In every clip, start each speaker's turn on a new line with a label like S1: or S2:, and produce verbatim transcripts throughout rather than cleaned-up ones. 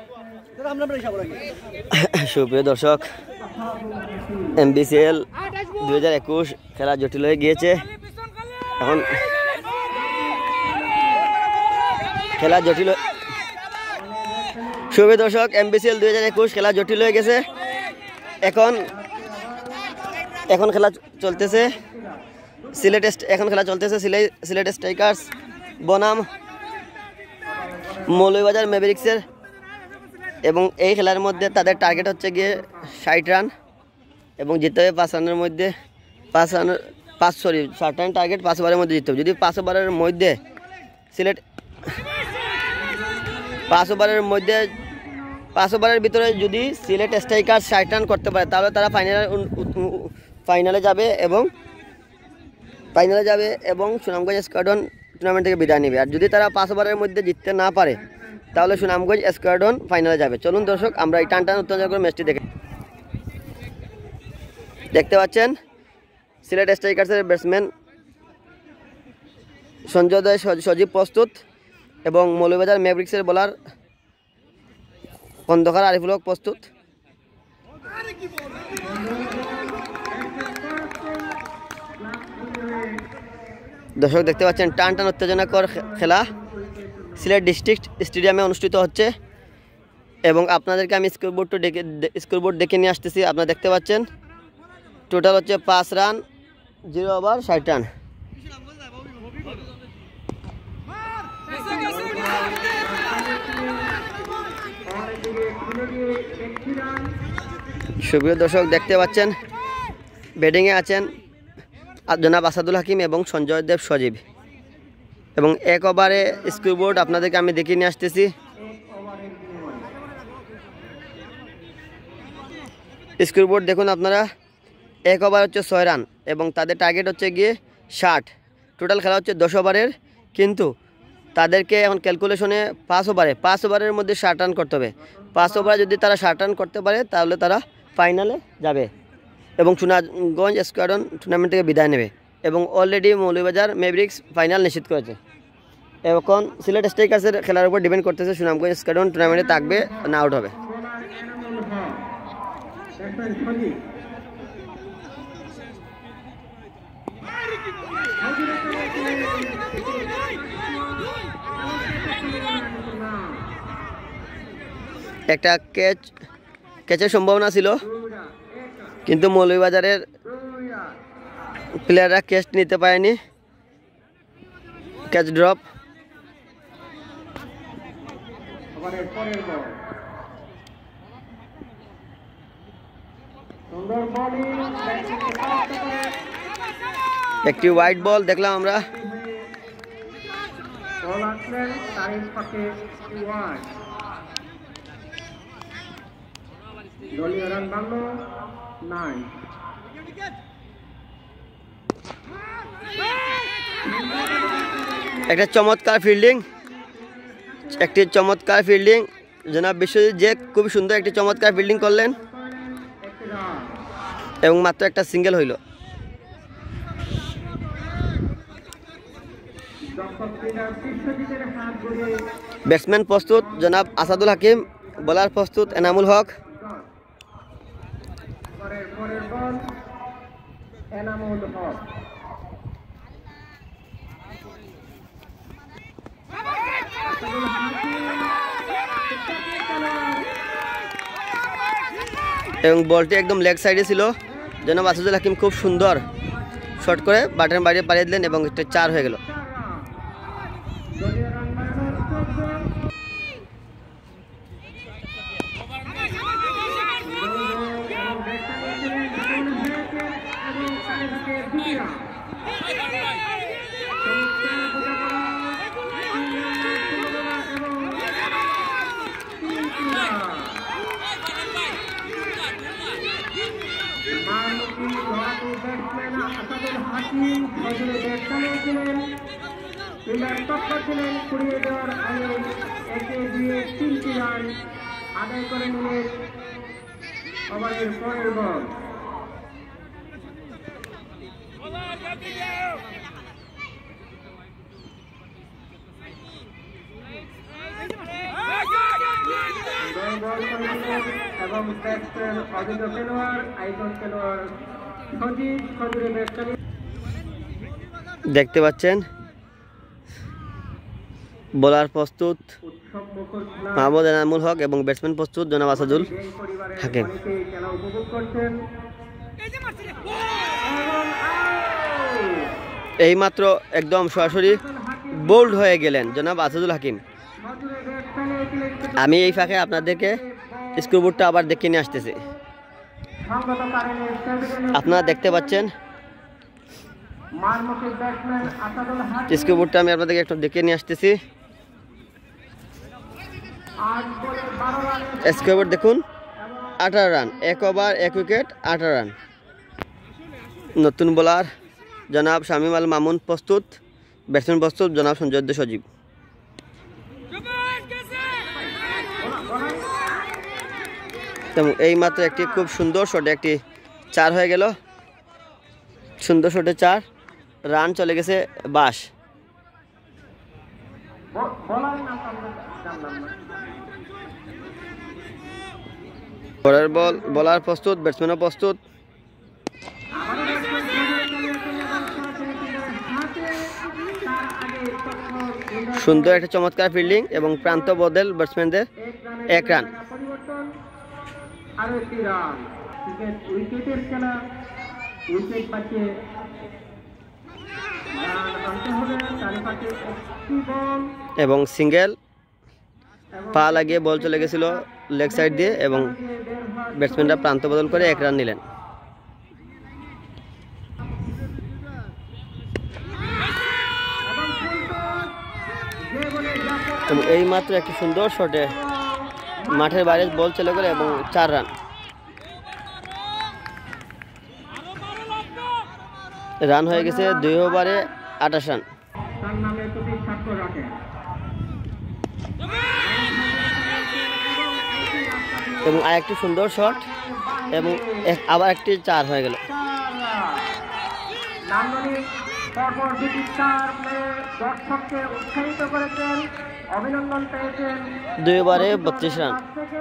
S1: সুপ্রিয় দর্শক, এমবিসিএল দুই হাজার একুশ খেলা জটিল হয়ে গিয়েছে। এখন খেলা জটিল সুপ্রিয় দর্শক এমবিসিএল দুই হাজার একুশ খেলা জটিল হয়ে গেছে। এখন এখন খেলা চলতেছে সিলেট এখন খেলা চলতেছে সিলেট সিলেট স্ট্রাইকার্স বনাম মৌলভীবাজার ম্যাভরিক্সের, এবং এই খেলার মধ্যে তাদের টার্গেট হচ্ছে গিয়ে ষাট রান এবং জিততে হবে পাঁচ রানের মধ্যে পাঁচ রানের পাঁচ সরি ষাট রান টার্গেট পাঁচ ওভারের মধ্যে জিততে হবে। যদি পাঁচ ওভারের মধ্যে সিলেট পাঁচ ওভারের মধ্যে পাঁচ ওভারের ভিতরে যদি সিলেট স্ট্রাইকার্স ষাট রান করতে পারে তাহলে তারা ফাইনালে ফাইনালে যাবে এবং ফাইনালে যাবে এবং সুনামগঞ্জ স্কোয়াড্রন টুর্নামেন্ট থেকে বিদায় নেবে। আর যদি তারা পাঁচ ওভারের মধ্যে জিততে না পারে তাহলে সুনামগঞ্জ স্কোয়াড্রন ফাইনালে যাবে। চলুন দর্শক আমরা এই টান টান উত্তেজনা করে ম্যাচটি দেখে দেখতে পাচ্ছেন সিলেট স্ট্রাইকার্সের ব্যাটসম্যান সঞ্জয় সজীব প্রস্তুত এবং মৌলভীবাজার ম্যাভরিক্সের বোলার খন্দকার আরিফুল হক প্রস্তুত। দর্শক দেখতে পাচ্ছেন টান টান উত্তেজনাকর খেলা সিলেট ডিস্ট্রিক্ট স্টেডিয়ামে অনুষ্ঠিত হচ্ছে এবং আপনাদেরকে আমি স্কোরবোর্ডটা ডেকে স্কোরবোর্ড ডেকে নিয়ে আসতেছি। আপনারা দেখতে পাচ্ছেন টোটাল হচ্ছে পাঁচ রান জিরো ওভার ষাট রান। সুপ্রিয় দর্শক দেখতে পাচ্ছেন ব্যাটিংয়ে আছেন জনাব আসাদুল হাকিম এবং সঞ্জয় দেব সজীব, এবং এক ওভারে স্কোরবোর্ড আপনাদেরকে আমি দেখিয়ে নিয়ে আসতেছি। স্কোরবোর্ড দেখুন আপনারা, এক ওভার হচ্ছে ছয় রান এবং তাদের টার্গেট হচ্ছে গিয়ে ষাট। টোটাল খেলা হচ্ছে দশ ওভারের, কিন্তু তাদেরকে এখন ক্যালকুলেশনে পাঁচ ওভারে পাঁচ ওভারের মধ্যে ষাট রান করতে হবে। পাঁচ ওভারে যদি তারা ষাট রান করতে পারে তাহলে তারা ফাইনালে যাবে এবং সুনামগঞ্জ স্কোয়াড্রন টুর্নামেন্ট থেকে বিদায় নেবে এবং অলরেডি মৌলভীবাজার ম্যাভরিক্স ফাইনাল নিশ্চিত করেছে। এখন সিলেট স্ট্রাইকার্সের খেলার উপর ডিপেন্ড করতেছে সুনামগঞ্জ স্কোয়াড্রন টুর্নামেন্টে থাকবে না আউট হবে। একটা ক্যাচ ক্যাচের সম্ভাবনা ছিল, কিন্তু মৌলভীবাজারের প্লেয়াররা ক্যাচ নিতে পারেনি, ক্যাচ ড্রপ। একটি হোয়াইট বল দেখলাম আমরা। একটা চমৎকার ফিল্ডিং একটি চমৎকার ফিল্ডিং জনাব বিশ্বজিৎ যে খুব সুন্দর একটি চমৎকার ফিল্ডিং করলেন এবং মাত্র একটা সিঙ্গেল হইল। ব্যাটসম্যান প্রস্তুত জনাব আসাদুল হাকিম, বোলার প্রস্তুত এনামুল হক। এবং বলটি একদম লেগ সাইডে ছিল, জনাব আসাদুল হাকিম খুব সুন্দর শট করে বাটের বাইরে পাঠিয়ে দিলেন এবং একটা চার হয়ে গেল। আদায় করে নিলেন ওভারের পরের বল।
S2: বল করেছিলেন এবং ব্যাটসম্যান অভিজ্ঞ খেলোয়াড় আইকন খেলোয়াড় সজিব সজুরের ব্যাটসম্যান
S1: দেখতে পাচ্ছেন বোলার প্রস্তুত মাহমুদ এনামুল হক এবং ব্যাটসম্যান প্রস্তুত জনাব আসাদুল হাকিম।
S2: খেলা উপভোগ করছেন।
S1: এইমাত্র একদম সরাসরি বোল্ড হয়ে গেলেন জনাব আসাদুল হাকিম। আমি এই ফাঁকে আপনাদেরকে স্কোরবোর্ডটা আবার দেখে নিয়ে আসতেছি। আপনারা দেখতে পাচ্ছেন স্কোরবোর্ডটা আমি আপনাদেরকে একটু দেখে নিয়ে আসতেছি। স্কোরবোর্ড দেখুন, আঠারো রান, এক ওভার এক উইকেট, আঠারো রান। নতুন বোলার জনাব শামীম আল মামুন প্রস্তুত, ব্যাটসম্যান প্রস্তুত জনাব সঞ্জয় সজীব। এই মাত্র একটি খুব সুন্দর শটে একটি চার হয়ে গেল, সুন্দর শটে চার রান চলে গেছে বাস। পরের বল বলার প্রস্তুত, ব্যাটসম্যানও প্রস্তুত। সুন্দর একটা চমৎকার ফিল্ডিং এবং প্রান্ত বদল ব্যাটসম্যানদের এক রান। এবং সিঙ্গেল পা লাগিয়ে বল চলে গেছিল লেগ সাইড দিয়ে এবং ব্যাটসম্যানরা প্রান্ত বদল করে এক রান নিলেন। এবং এই মাত্র একটি সুন্দর শটে মাঠের বাইরে বল চলে গেল এবং চার রান। রান হয়ে গেছে দুই ওভারে আঠাশ রান। এবং আর একটি সুন্দর শট এবং আবার একটি চার হয়ে গেল। দুই ওভারে বত্রিশ রান।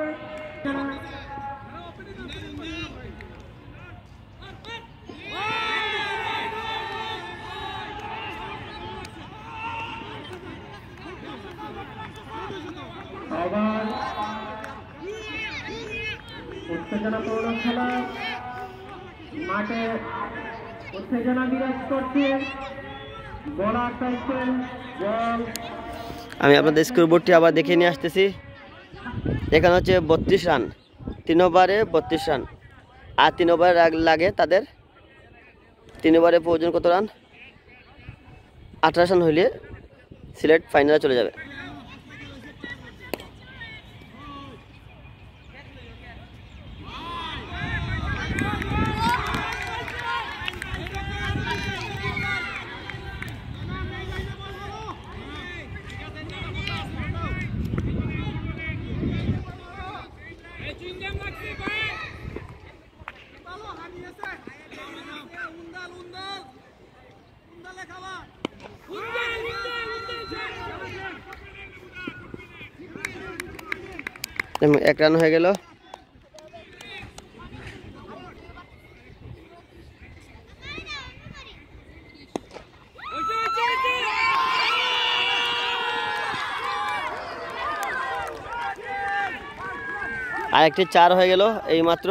S2: উত্তেজনাপূর্ণ খেলা, মাঠে উত্তেজনা বিরাজ করছে। বোলার চাইছেন বল।
S1: আমি আপনাদের স্কোরবোর্ডটি আবার দেখে নিয়ে আসতেছি। এখানে হচ্ছে বত্রিশ রান, তিন ওভারে বত্রিশ রান। আর তিন ওভারে লাগে তাদের, তিন ওভারে প্রয়োজন কত রান? আঠারো রান হইলে সিলেট ফাইনালে চলে যাবে। এক রান হয়ে গেল। আর একটি চার হয়ে গেল এই মাত্র।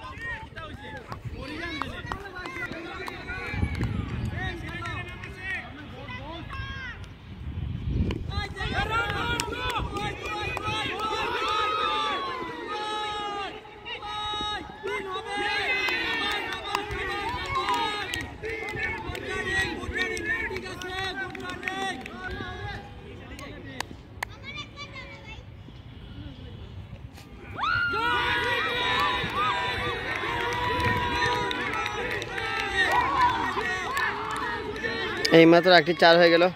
S1: এই মাত্র একটি চার হয়ে গেল।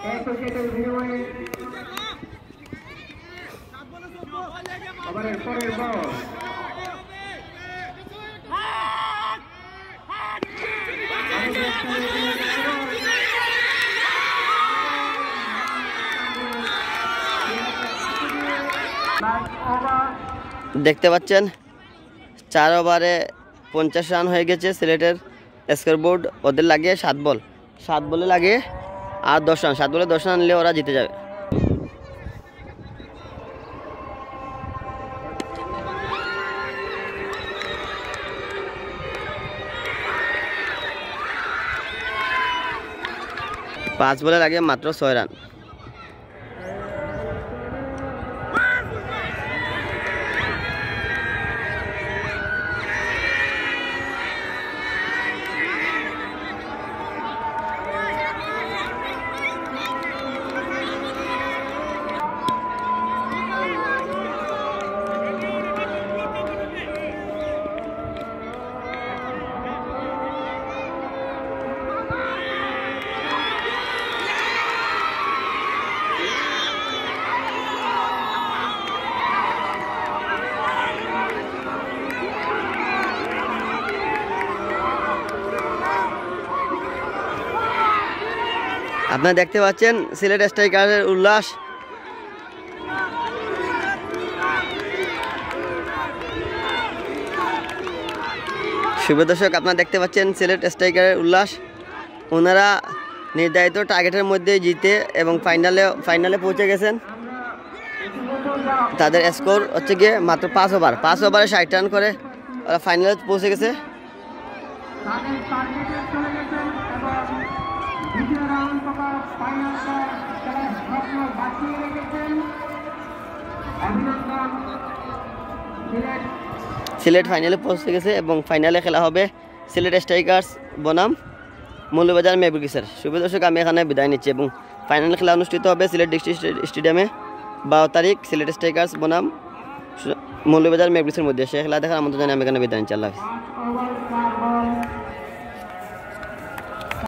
S2: এক উইকেটের বিনিময়ে ওভারের পরের বল
S1: দেখতে পাচ্ছেন চার ওভারে পঞ্চাশ রান হয়ে গেছে সিলেটের স্কোরবোর্ড ওদের লাগে সাত বল সাত বলে লাগে আর দশ রান সাত বলে দশ রান নিলে ওরা জিতে যাবে। পাঁচ বলে লাগে মাত্র ছয় রান। আপনারা দেখতে পাচ্ছেন সিলেট স্ট্রাইকারের উল্লাস। শুভ দর্শক, আপনারা দেখতে পাচ্ছেন সিলেট স্ট্রাইকারের উল্লাস। ওনারা নির্ধারিত টার্গেটের মধ্যে জিতে এবং ফাইনালে ফাইনালে পৌঁছে গেছেন। তাদের স্কোর হচ্ছে গিয়ে মাত্র পাঁচ ওভার পাঁচ ওভারে ষাট রান করে ওরা ফাইনালে পৌঁছে গেছে। সিলেট ফাইনালে পৌঁছে গেছে এবং ফাইনালে খেলা হবে সিলেট স্ট্রাইকার্স বনাম মৌলভীবাজার ম্যাভরিক্সের। শুভ দর্শক, আমি এখানে বিদায় নিচ্ছি এবং ফাইনাল খেলা অনুষ্ঠিত হবে সিলেট ডিস্ট্রিক্ট স্টেডিয়ামে বারো তারিখ সিলেট স্ট্রাইকার্স বনাম মৌলভীবাজার ম্যাভরিক্সের মধ্যে। সে খেলা দেখার আমন্ত্রণ জানিয়ে আমি এখানে বিদায় নিচ্ছি। আল্লাহ হাফেজ।